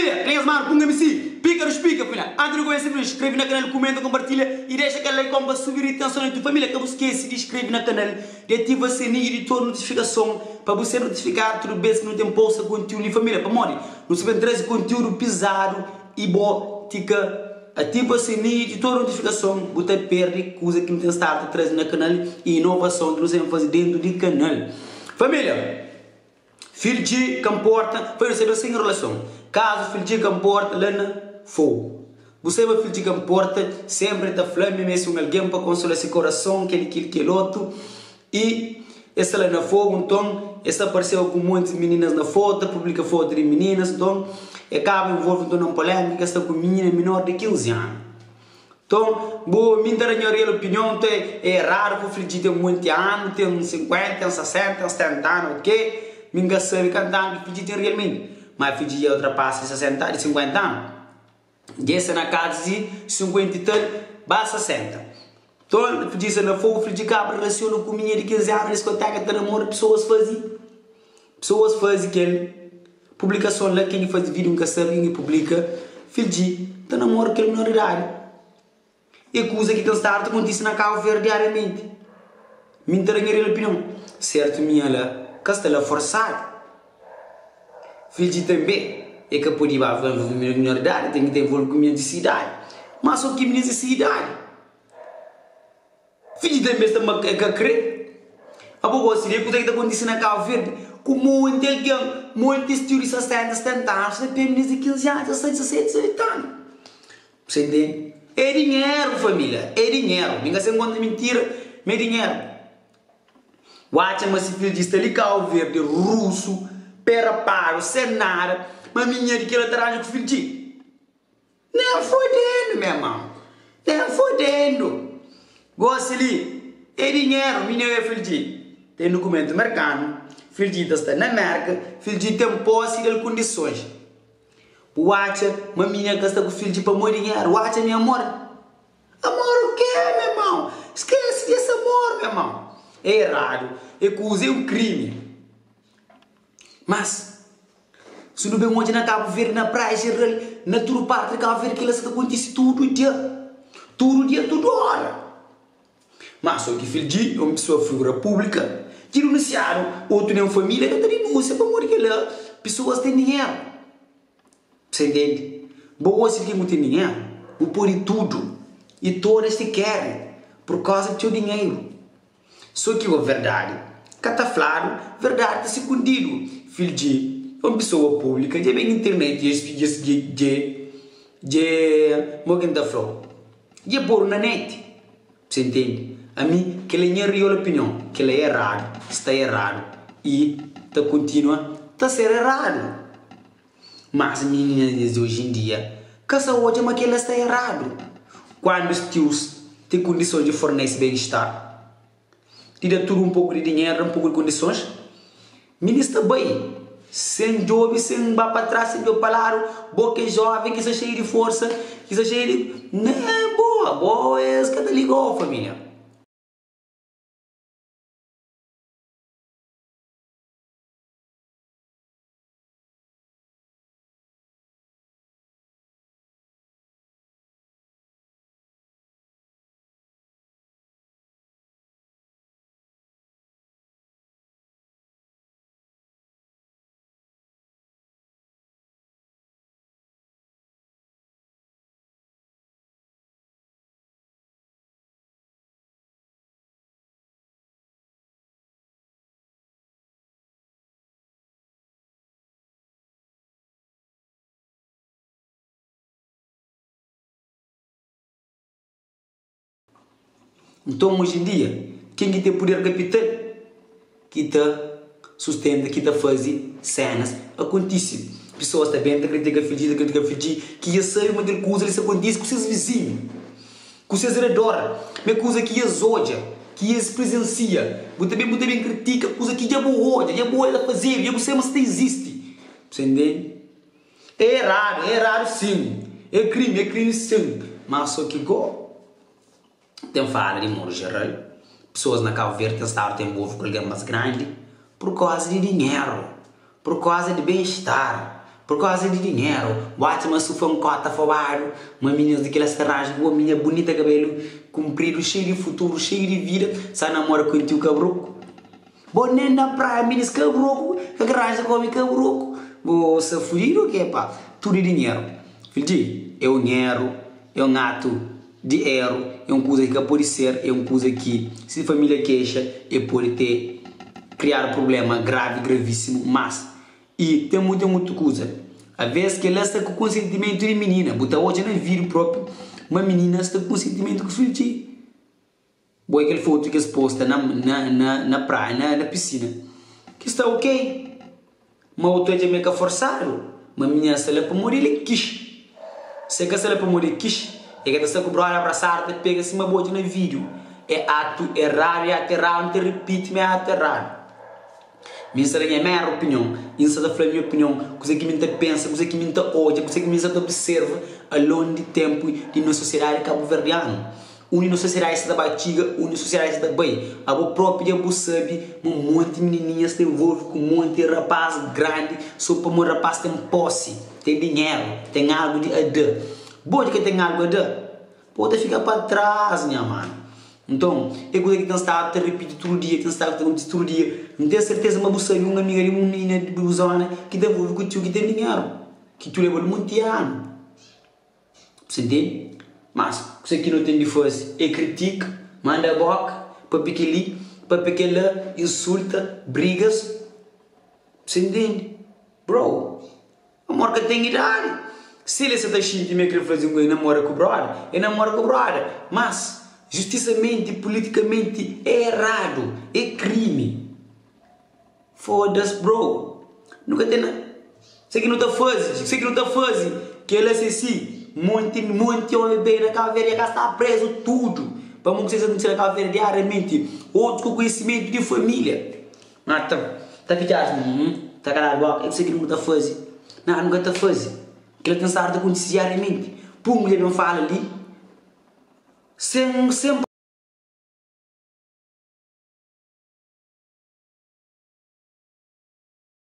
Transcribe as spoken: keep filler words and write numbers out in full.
Família, três mano, punga-me sim. Pica nos pica, família. Antes de conhecer, inscreve na canal, comenta, compartilha e deixa aquele like para subir a atenção na tua família. Que você esquece de inscrever na canal, de ativar o sininho de toda notificação para você notificar tudo bem que não tem posta conteúdo em família. Para morrer, não se vê trazer conteúdo pesado e bom, tica. Ativa o sininho de toda notificação, você perde coisa que não tem estado trazendo na canal e inovação que nós vamos fazer dentro do canal. Família, filho de comporta, foi receber sem relação. Caso filho de comporta, lana fogo. Você vai filho de comporta, sempre está falando mesmo alguém para consolar esse coração, que ele quer que outro. E essa lana fogo, então, essa apareceu com muitas meninas na foto, publica foto de meninas, então, acaba envolvendo numa polêmica, está com menina menor de quinze anos. Então, boa, minha real opinião é raro que o filho tem muitos anos, tem uns cinquenta, tem uns sessenta, uns setenta anos, ok? Minha sabe cantando que o filho tem realmente. Mas o filho ultrapassa sessenta, de cinquenta anos. Dessa na casa de cinquenta e tal, basta sessenta. Então, o filho na fogo, o filho cabra relaciona com menina de quinze anos, discoteca, tá namoro, pessoas fazem. Pessoas fazem aquele. Publicação lá, quem faz vídeo, nunca sabe, ninguém publica. Filho de, tá namoro aquele menor idade. E coisa que tem estado acontece na Cabo Verde diariamente. Minha real opinião. Certo, minha lá, castela forçado. Filho de também. É que pode ir para a minoridade, tem que ter envolvimento de cidade. Mas só que menina de cidade. Filho de também está é que crer. A boa seria que está acontecendo na Cabo Verde. Com muito alguém, muitos turistas sessenta, setenta anos, meninas de quinze anos, dezessete, dezoito anos. Você entende? É dinheiro, família. É dinheiro. Ninguém se encontra mentira, mas é dinheiro. Watcha, mas se filho de ali, Cabo Verde, russo, pera paro, cenário. Mas minha de que ela traz com o filho de. Nem fodendo, meu irmão. Nem fodendo. Gosta ali. É dinheiro, minha é filho de. Tem documento americano. Filho de está na América. Filho de tem posse de condições. Watcha, mas minha gasta com o filho de para morrer dinheiro. Watcha, minha amor. Amor o quê, meu irmão? Esquece desse amor, meu irmão. É errado. É coisa, é um crime. Mas. Se não bem onde na Cabo Verde, na praia geral, na toda parte de Cabo Verde, que elas acontece tudo o dia. Todo dia, toda hora. Mas só que filho de uma pessoa figura pública, que denunciaram, outro nem família, que denúncia para morrer que lá, pessoas têm dinheiro. Você entende? Boa se que não tem dinheiro, vou pôr em tudo. E todas se querem, por causa do teu dinheiro. Só que a verdade, cataflado, verdade está escondido. Filho de uma pessoa pública, de bem internet, de de de de alguém da flor, de pôr na net, você entende? A mim que ele é real opinião, que ele é errado, está errado e tá continua tá ser errado. Mas meninas de hoje em dia, que essa hoje mas que ela está errado. Quando os tios têm condições de fornecer bem-estar, te dá tudo um pouco de dinheiro, um pouco de condições, ministra bem. Sem job, sem vá para trás, sem palavra, boca jovem, que está cheio de força, que está cheio de. Não é boa, boa é essa que ligou, família. Então, hoje em dia, quem que tem poder capital, que está sustenta, que está fazendo cenas, acontece. Pessoas também criticam filho, criticam filho, que já sabem uma coisa que acontece com seus vizinhos, com seus redores, uma coisa que eles olham, que eles presenciam. Você também, você também critica, coisa que já boa, já boa ela fazer, já você mas existe. Você entende? É errado, é errado sim. É crime, é crime sim. Mas só que igual. Tem fala de modo geral, pessoas na Cabo Verde estão envolvidas com alguém mais grande por causa de dinheiro, por causa de bem-estar, por causa de dinheiro. Bate uma sufancota fobado, uma menina daquela serragem, uma menina bonita, cabelo comprido, cheio de futuro, cheio de vida, sai namora com o tio cabroco. Bom, nem na praia, meninas cabroco, que a garagem come cabroco. Você fugiu o que, pá? Tudo é dinheiro. Filho, é um dinheiro, é um ato de erro, é uma coisa que pode ser, é uma coisa que, se a família queixa, é pode ter, criar problema grave, gravíssimo, mas, e tem muita, muita coisa. Às vezes que ela está com consentimento de menina, botar hoje no vídeo próprio, uma menina está com consentimento com o filho. Boa aquela foto que é exposta na, na, na, na praia, na, na piscina, que está ok. Uma outra é meio que forçado, uma menina está lá para morrer, ele quis. Se que está lá para morrer, quis. É que está com o brother abraçar, te pega assim uma boa no vídeo. É ato errado, é ato errado, não te repite, mas é ato errado. Minha é a minha opinião, isso é a minha opinião, coisa que me pensa, coisa que me olha, coisa que me observa ao longo de tempo de uma sociedade cabo-verdiana. Uma sociedade da batiga, uma sociedade da bem. A própria você sabe, um monte de menininhas se envolve com um monte de rapaz grande, só para um rapaz tem posse, tem dinheiro, tem algo de adar. Bom que tem algo de adar, pode ficar para trás, minha mano. Então, é coisa que tem estado a repetir todo dia, tem estado a repetir todo dia. Não tenho certeza, mas você sabe uma amiga de uma menina de blusona que tem envolve com o tio que tem dinheiro, que tu leva muito ano. Você entende? Mas, você que não tem de fazer, é critica, manda a boca, para pequeli, para pequela, insulta, brigas. Você entende? Bro, amor que tem idade. Se ele está cheio de me querer fazer um namoro com o brother, é namoro com o brother. Mas, justiçamente, politicamente, é errado, é crime. Foda-se, bro. Nunca tem nada. Você que não está fazendo, você que não está fazendo, que ele é assim. Monte, monte, homem bem na caveira, já está preso tudo. Para não precisar de caveira diariamente. Outro com conhecimento de família. Mas tá, tá pedindo, hum, tá calado, boca, eu sei que não está fazendo. Não, nunca está fazendo. Que ele tem sarda com diariamente. Pum, ele não fala ali. Sem, sem